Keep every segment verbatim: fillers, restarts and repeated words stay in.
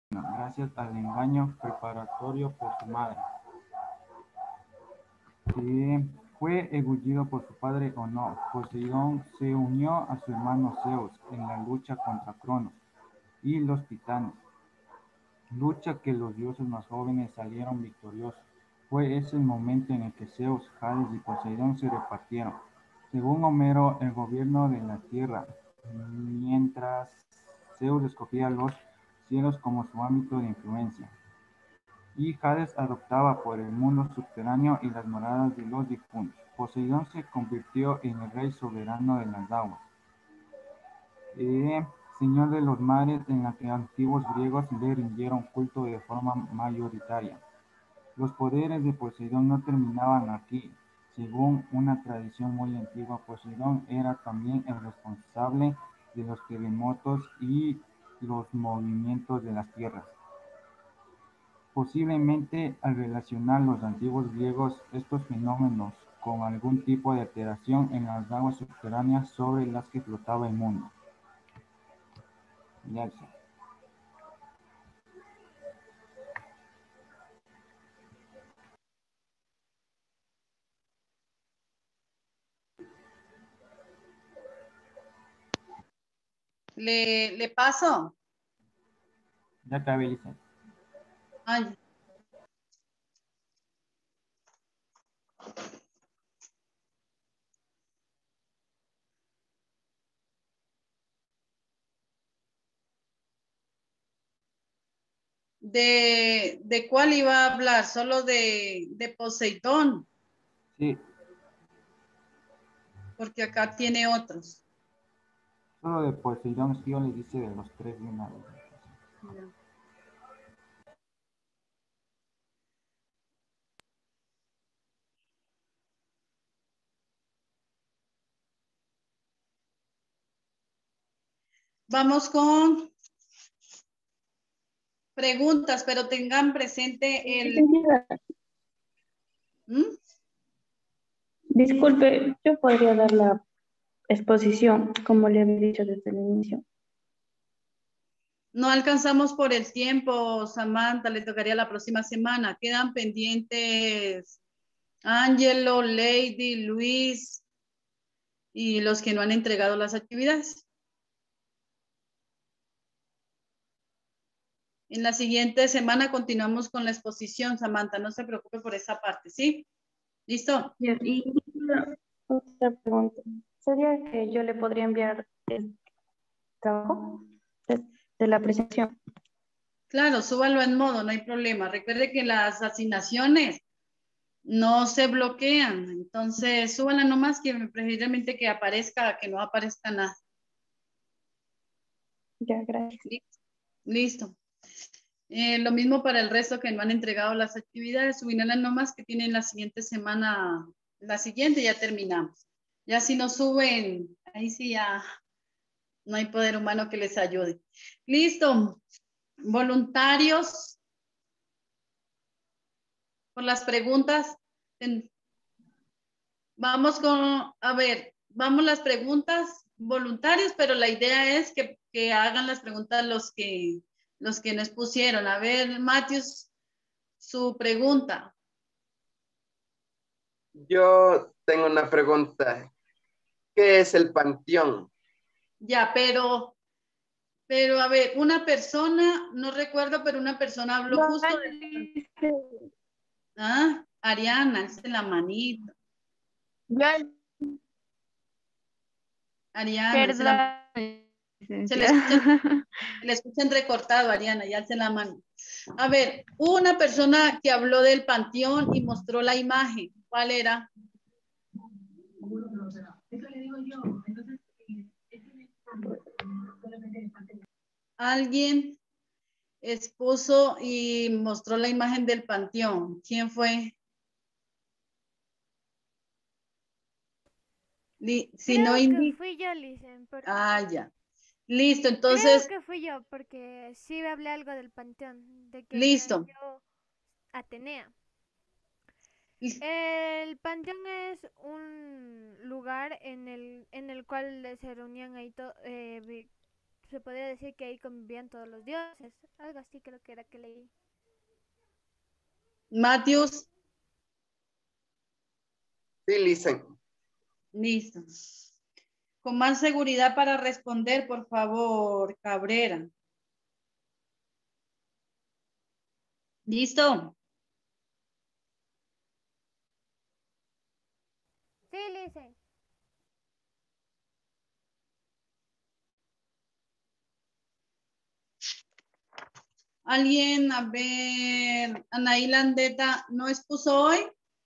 gracias al engaño preparatorio por su madre, que fue engullido por su padre o no. Poseidón se unió a su hermano Zeus en la lucha contra Cronos y los titanes, lucha que los dioses más jóvenes salieron victoriosos. Fue ese el momento en el que Zeus, Hades y Poseidón se repartieron, según Homero, el gobierno de la tierra, mientras Zeus escogía los cielos como su ámbito de influencia, y Hades adoptaba por el mundo subterráneo y las moradas de los difuntos. Poseidón se convirtió en el rey soberano de las aguas, eh, señor de los mares, en la que antiguos griegos le rindieron culto de forma mayoritaria. Los poderes de Poseidón no terminaban aquí. Según una tradición muy antigua, Poseidón era también el responsable de los terremotos y los movimientos de las tierras. Posiblemente al relacionar los antiguos griegos estos fenómenos con algún tipo de alteración en las aguas subterráneas sobre las que flotaba el mundo. Ya sé. ¿Le, le paso? Ya acabé, Lisa. Ay. ¿De, de cuál iba a hablar? Solo de, de Poseidón. Sí. Porque acá tiene otros. Solo de Poseidón, es que yo le dice de los tres de una vez. Ya. Vamos con preguntas, pero tengan presente el... ¿Mm? Disculpe, yo podría dar la exposición, como le había dicho desde el inicio. No alcanzamos por el tiempo, Samantha, le tocaría la próxima semana. Quedan pendientes Angelo, Lady, Luis y los que no han entregado las actividades. En la siguiente semana continuamos con la exposición, Samantha, no se preocupe por esa parte, ¿sí? ¿Listo? Y otra pregunta, ¿sería que yo le podría enviar el trabajo de, de la presentación? Claro, súbalo en modo, no hay problema. Recuerde que las asignaciones no se bloquean, entonces súbala nomás, que preferiblemente que aparezca, que no aparezca nada. Ya, gracias. Listo. Listo. Eh, lo mismo para el resto que no han entregado las actividades, subirlas nomás que tienen la siguiente semana, la siguiente ya terminamos. Ya si no suben, ahí sí ya no hay poder humano que les ayude. Listo. Voluntarios por las preguntas. Vamos con, a ver, vamos las preguntas voluntarios, pero la idea es que, que hagan las preguntas los que, los que nos pusieron. A ver, Matius, su pregunta. Yo tengo una pregunta. ¿Qué es el panteón? Ya, pero, pero a ver, una persona, no recuerdo, pero una persona habló justo de... Ah, Ariana, es la manita. Ariana, es la Perdón, se le licenciada. escucha, se le escucha entrecortado, Ariana, ya alce la mano. A ver, una persona que habló del panteón y mostró la imagen. ¿Cuál era? Alguien expuso y mostró la imagen del panteón. ¿Quién fue? Li, si Creo no que indica. fui yo, Licen. Por... Ah, ya. Listo, Creo entonces, que fui yo, porque sí hablé algo del panteón, de que ahí listo. nació Atenea. El panteón es un lugar en el, en el cual se reunían ahí to, eh, se podría decir que ahí convivían todos los dioses. Algo así creo que era que leí. Matthews, Sí, listen. listo. Con más seguridad para responder, por favor, Cabrera. ¿Listo? Sí, Listen. Alguien, a ver, Anaí Landeta, ¿no expuso hoy?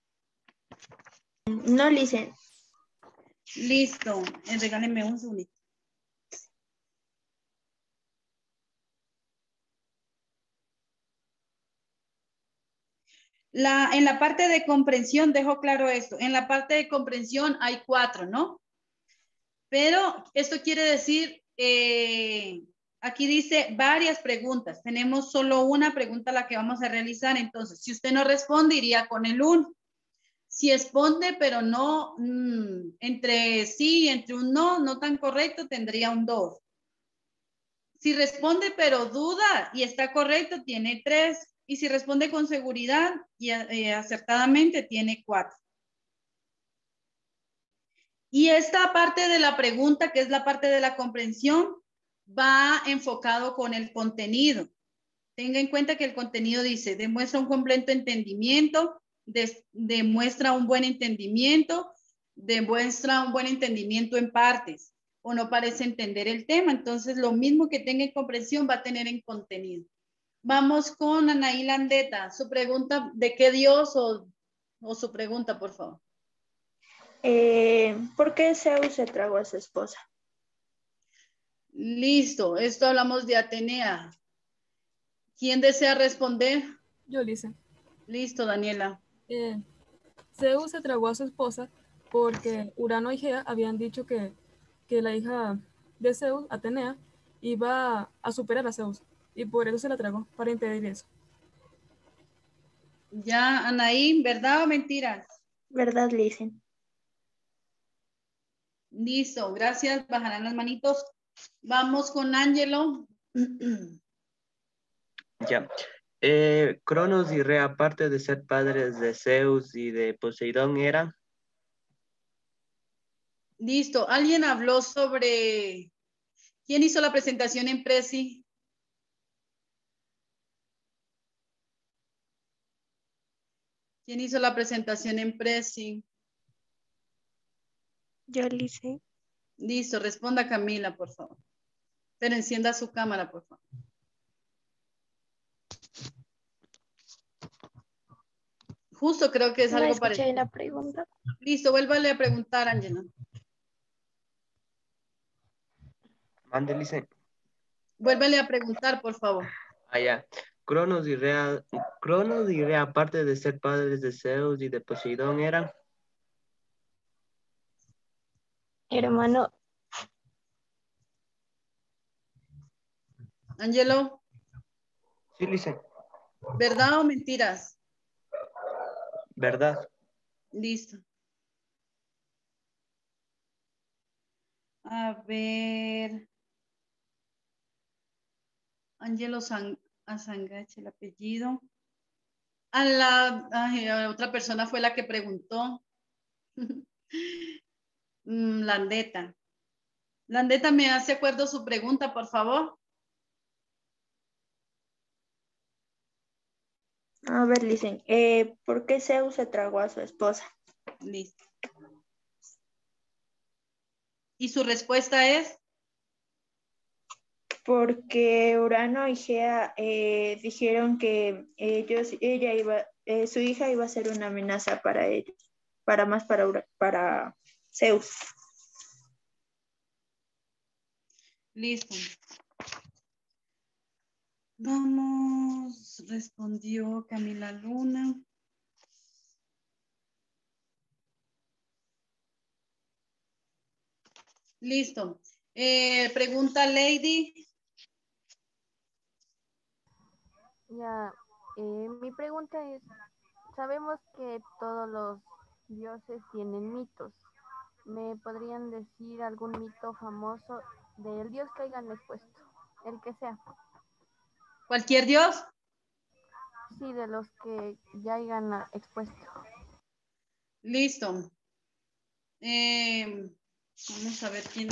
No, listen. Listo. Eh, regálenme un segundito. La, en la parte de comprensión, dejo claro esto, en la parte de comprensión hay cuatro, ¿no? Pero esto quiere decir, eh, aquí dice varias preguntas, tenemos solo una pregunta a la que vamos a realizar, entonces, si usted no responde, iría con el uno. Si responde, pero no, mmm, entre sí y entre un no, no tan correcto, tendría un dos. Si responde, pero duda y está correcto, tiene tres. Y si responde con seguridad y eh, acertadamente, tiene cuatro. Y esta parte de la pregunta, que es la parte de la comprensión, va enfocado con el contenido. Tenga en cuenta que el contenido dice, demuestra un completo entendimiento, de, demuestra un buen entendimiento, demuestra un buen entendimiento en partes, o no parece entender el tema. Entonces, lo mismo que tenga en comprensión va a tener en contenido. Vamos con Anaí Landeta. Su pregunta, ¿de qué Dios o, o su pregunta, por favor? Eh, ¿por qué Zeus se tragó a su esposa? Listo, esto hablamos de Atenea. ¿Quién desea responder? Yo, Lisa. Listo, Daniela. Eh, Zeus se tragó a su esposa porque Urano y Gea habían dicho que, que la hija de Zeus, Atenea, iba a superar a Zeus. Y por eso se la tragó, para impedir eso. Ya, Anaí, ¿verdad o mentiras? ¿Verdad, listen? Listo, gracias. Bajarán las manitos. Vamos con Ángelo. Ya. Eh, Cronos y Rea, aparte de ser padres de Zeus y de Poseidón, eran. Listo. ¿Alguien habló sobre quién hizo la presentación en Prezi? ¿Quién hizo la presentación en Prezi? Yo, listen. Listo, responda Camila, por favor. Pero encienda su cámara, por favor. Justo creo que es No algo escuché parecido. la pregunta. Listo, vuélvale a preguntar, Ángela. Mande, dice. Vuélvale a preguntar, por favor. Allá. Cronos y Rea, Cronos y Rea, aparte de ser padres de Zeus y de Poseidón, eran. Hermano, Ángelo, Sí, dice. ¿verdad o mentiras? ¿Verdad? Listo. A ver. Ángelo San, Asangache, el apellido. A la ay, a otra persona fue la que preguntó. Mm, Landeta. Landeta, ¿me hace acuerdo su pregunta, por favor? a ver, listen. Eh, ¿por qué Zeus se tragó a su esposa? Listo. ¿Y su respuesta es? Porque Urano y Gea eh, dijeron que ellos, ella iba, eh, su hija iba a ser una amenaza para ellos, para más para, Ura- para Zeus. Listo. Vamos, respondió Camila Luna. Listo. Eh, pregunta Lady. Ya, eh, mi pregunta es, sabemos que todos los dioses tienen mitos. ¿Me podrían decir algún mito famoso del dios que hayan expuesto, el que sea. ¿Cualquier dios? Sí, de los que ya hayan ah, expuesto. Listo. Eh, vamos a ver quién.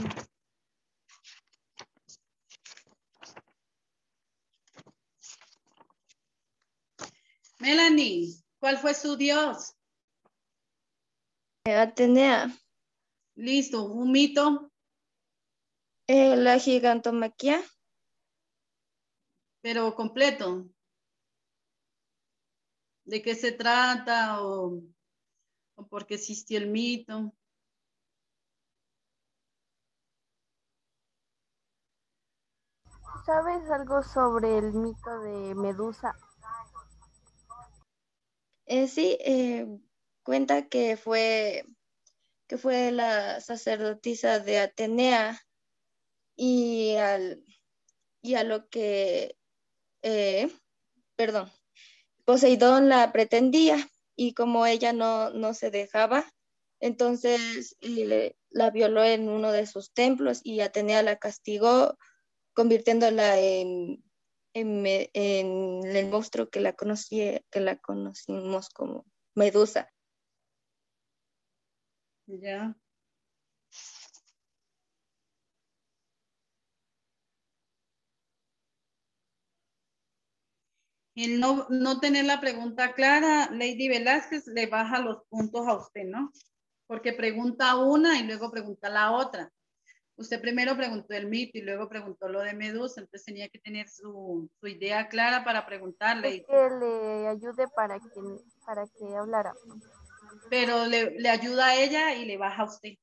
Melanie, ¿cuál fue su dios? Atenea, Listo, un mito, eh, la gigantomaquia, pero completo. ¿De qué se trata o, o por qué existió el mito? ¿Sabes algo sobre el mito de Medusa? eh, sí, eh, cuenta que fue, que fue la sacerdotisa de Atenea y, al, y a lo que, eh, perdón, Poseidón la pretendía y como ella no, no se dejaba, entonces eh, la violó en uno de sus templos y Atenea la castigó convirtiéndola en, en, me- en el monstruo que la conocí, que la conocimos como Medusa. Ya. El no, no tener la pregunta clara, Lady Velázquez le baja los puntos a usted, ¿no? Porque pregunta una y luego pregunta la otra. Usted primero preguntó el mito y luego preguntó lo de Medusa, entonces tenía que tener su, su idea clara para preguntarle. Es que le ayude para que, para que hablara. Pero le, le ayuda a ella y le baja a usted.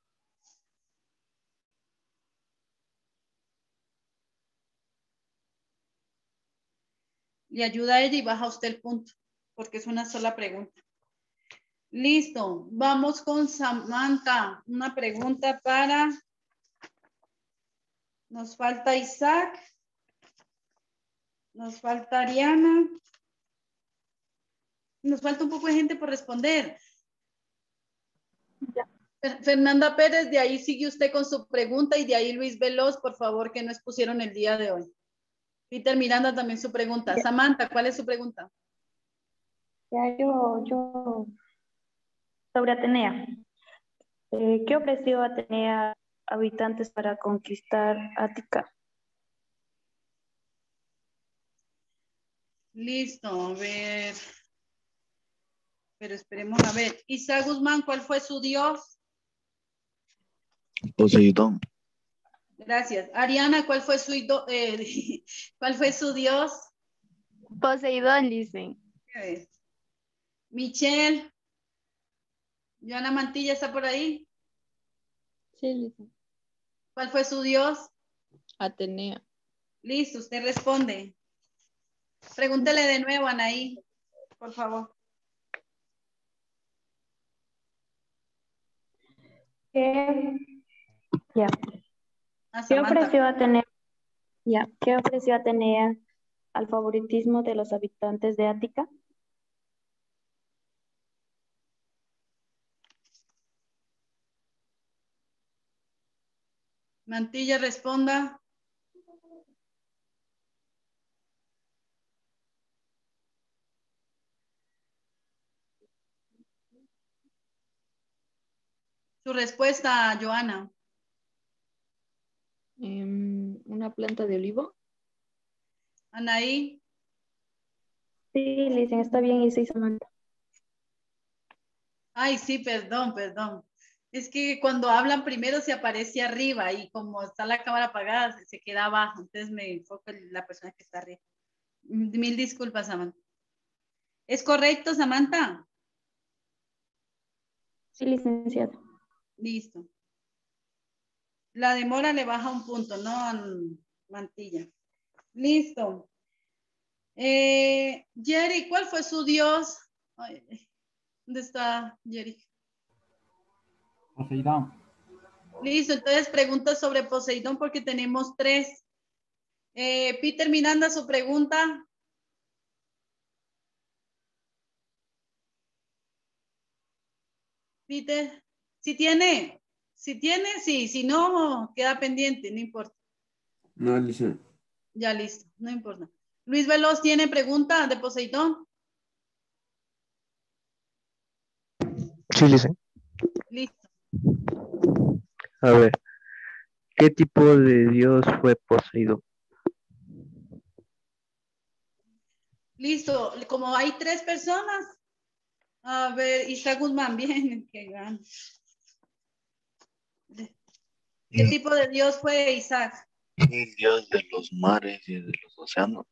Le ayuda a ella y baja a usted el punto, porque es una sola pregunta. Listo, vamos con Samantha. Una pregunta para... Nos falta Isaac. Nos falta Ariana. Nos falta un poco de gente por responder. Ya. Fernanda Pérez, de ahí sigue usted con su pregunta y de ahí Luis Veloz, por favor, que no expusieron el día de hoy. Peter Miranda también su pregunta. Samantha, ¿cuál es su pregunta? Ya yo, yo, sobre Atenea. Eh, ¿qué ofreció Atenea a habitantes para conquistar Ática? Listo, a ver. Pero esperemos a ver. Isaac Guzmán, ¿cuál fue su dios? Poseidón. Gracias. Ariana, ¿cuál fue su, eh, ¿cuál fue su dios? Poseidón, dicen. Michelle. Joana Mantilla, ¿está por ahí? Sí, dicen. ¿Cuál fue su dios? Atenea. Listo, usted responde. Pregúntele de nuevo, Anaí, por favor. ¿Qué, ya. A ¿Qué Samantha. ofreció Atenea? Ya. ¿Qué ofreció Atenea al favoritismo de los habitantes de Ática? Mantilla, responda. Su respuesta, Joana. Um, una planta de olivo. Anaí. Sí, le dicen, está bien, y sí, Samantha. Ay, sí, perdón, perdón. Es que cuando hablan primero se aparece arriba y como está la cámara apagada se queda abajo. Entonces me enfoco en la persona que está arriba. Mil disculpas, Samantha. ¿Es correcto, Samantha? Sí, licenciada. Listo. La demora le baja un punto, ¿no? A Mantilla. Listo. Eh, Jerry, ¿cuál fue su dios? Ay, ¿dónde está Jerry? Poseidón. Listo, entonces pregunta sobre Poseidón porque tenemos tres. Eh, Peter Miranda, su pregunta. Peter, ¿sí tiene? Si tiene, sí. Si no, queda pendiente, no importa. No, licenciada. Ya listo, no importa. Luis Veloz tiene pregunta de Poseidón. Sí, licenciada. Listo. A ver, ¿qué tipo de dios fue Poseidón? Listo. Como hay tres personas. A ver, Isaac Guzmán, bien. Qué gran. ¿Qué tipo de dios fue Isaac? El dios de los mares y de los océanos.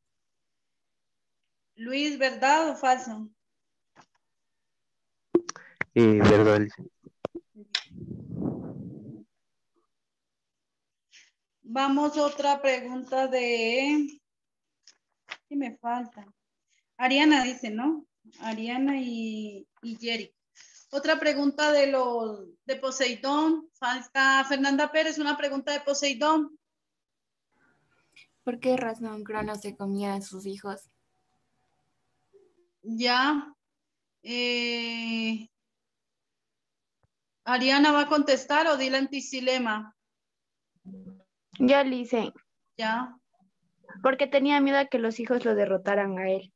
Luis, ¿verdad o falso? Eh, verdad, licenciada. Vamos a otra pregunta de... ¿Qué me falta? Ariana dice, ¿no? Ariana y, y Jerry. Otra pregunta de los de Poseidón. Falta Fernanda Pérez, una pregunta de Poseidón. ¿Por qué razón Cronos se comía a sus hijos? Ya. Eh, Ariana va a contestar o Dylan Tisilema. Ya le hice. Ya. Porque tenía miedo a que los hijos lo derrotaran a él.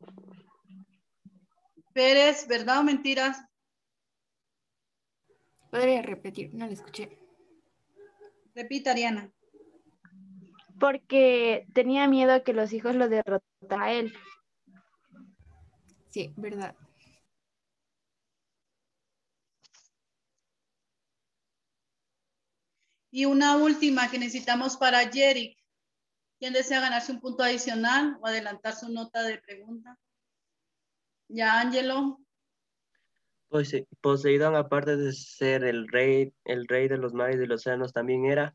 Pérez, ¿verdad o mentiras? Podría repetir, no lo escuché. Repita, Ariana. Porque tenía miedo a que los hijos lo derrotaran a él. Sí, verdad. Y una última que necesitamos para Jerry. ¿Quién desea ganarse un punto adicional o adelantar su nota de pregunta? Ya, Ángelo. Pose- Poseidón, aparte de ser el rey, el rey de los mares y de los océanos, también era.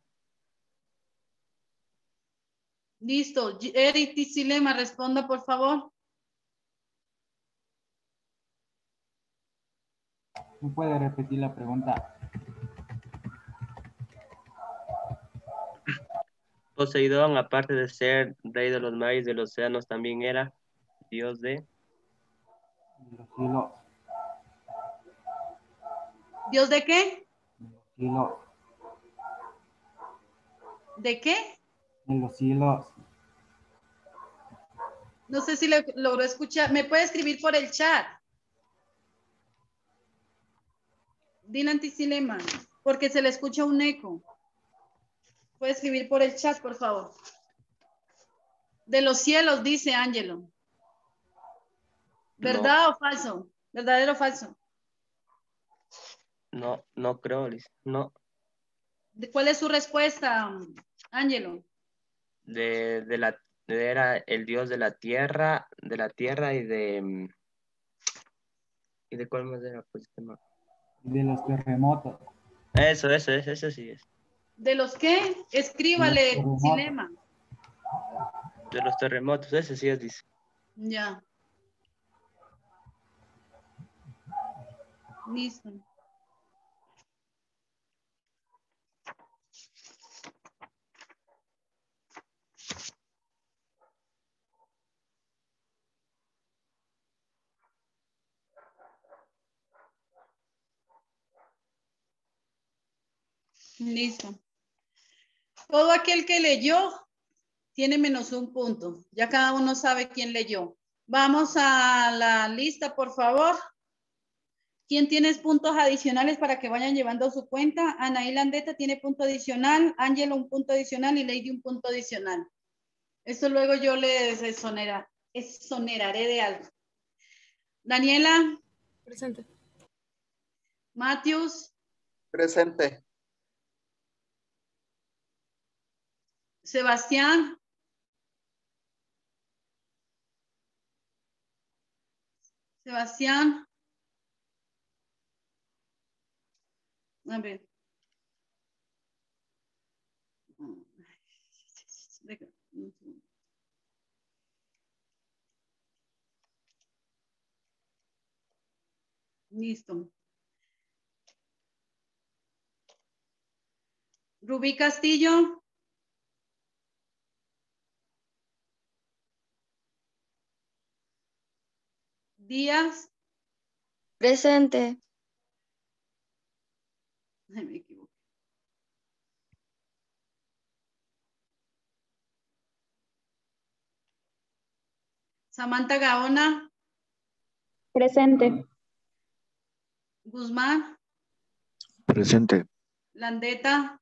Listo. Eric Tisilema, responda, por favor. ¿No puede repetir la pregunta? Poseidón, aparte de ser rey de los mares y de los océanos, también era dios de. Los cielos. ¿Dios de qué? Cielos. ¿De qué? En los cielos. No sé si le logró escuchar. ¿Me puede escribir por el chat? Dylan Tisilema, porque se le escucha un eco. Puede escribir por el chat, por favor. De los cielos, dice Ángelo. ¿Verdad No, o falso? ¿Verdadero o falso? no, no creo, Liz. No, ¿De ¿Cuál es su respuesta, Ángelo? de, de la, era el dios de la tierra, de la tierra y de. mm, ¿Y de cuál más era? Pues, tema? De los terremotos. Eso, eso, eso, eso sí es. ¿De los qué? De los Escríbale, terremotos. Tisilema. De los terremotos, ese sí es, dice. Ya. Listo. Listo. Todo aquel que leyó tiene menos un punto. Ya cada uno sabe quién leyó. Vamos a la lista, por favor. ¿Quién tiene puntos adicionales para que vayan llevando su cuenta? Anaí Landeta tiene punto adicional, Ángelo un punto adicional y Lady un punto adicional. Esto luego yo les exonera, exoneraré de algo. Daniela. Presente. Matthews. Presente. Sebastián. Sebastián. A ver. Listo. Rubí Castillo. Díaz. Presente. Ay, me equivoqué. Samantha Gaona. Presente. Guzmán. Presente. Landeta.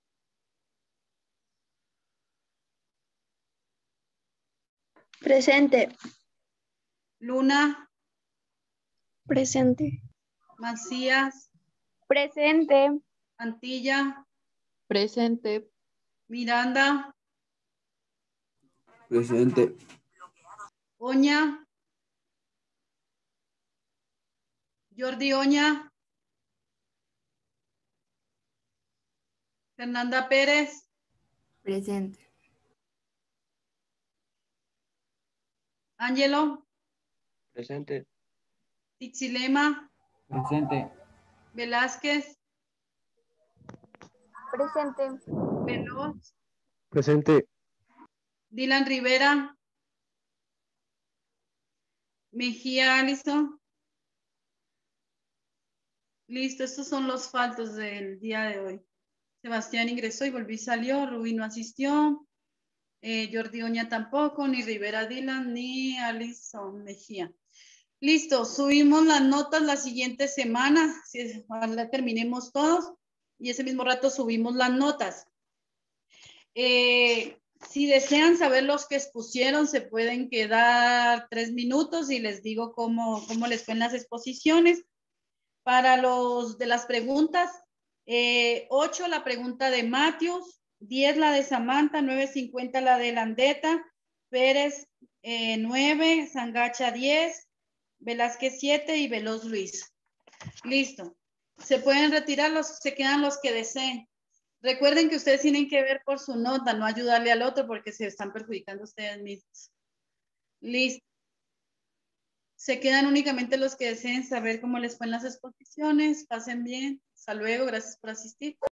Presente. Luna. Presente. Macías. Presente. Antilla. Presente. Miranda. Presente. Oña. Jordi Oña. Fernanda Pérez. Presente. Ángelo. Presente. Tixilema. Presente. Velázquez. Presente. Veloz. Presente. Dylan Rivera. Mejía Alison. Listo, estos son los faltos del día de hoy. Sebastián ingresó y volvió y salió. Rubí no asistió. Eh, Jordi Oña tampoco, ni Rivera Dylan, ni Alison Mejía. Listo, subimos las notas la siguiente semana. Si ojalá terminemos todos. Y ese mismo rato subimos las notas. Eh, si desean saber los que expusieron, se pueden quedar tres minutos y les digo cómo, cómo les fue en las exposiciones. Para los de las preguntas, eh, ocho la pregunta de Matthews, diez la de Samantha, nueve cincuenta la de Landeta, Pérez eh, nueve, Sangacha diez, Velázquez siete y Veloz Luis. Listo. Se pueden retirar los, se quedan los que deseen. Recuerden que ustedes tienen que ver por su nota, no ayudarle al otro porque se están perjudicando ustedes mismos. Listo. Se quedan únicamente los que deseen saber cómo les fue en las exposiciones. Pasen bien. Hasta luego. Gracias por asistir.